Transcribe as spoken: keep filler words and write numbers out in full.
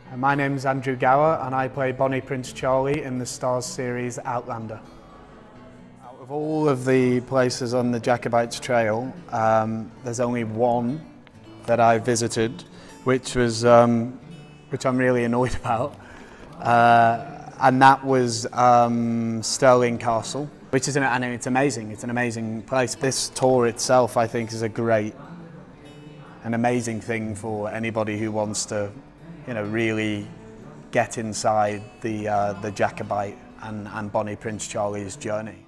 My name's Andrew Gower and I play Bonnie Prince Charlie in the Starz series Outlander. Out of all of the places on the Jacobite's trail, um, there's only one that I visited, which was um, which I'm really annoyed about, uh, and that was um, Stirling Castle, which is an, and it's amazing. It's an amazing place. This tour itself, I think, is a great, an amazing thing for anybody who wants to, you know, really get inside the uh, the Jacobite and, and Bonnie Prince Charlie's journey.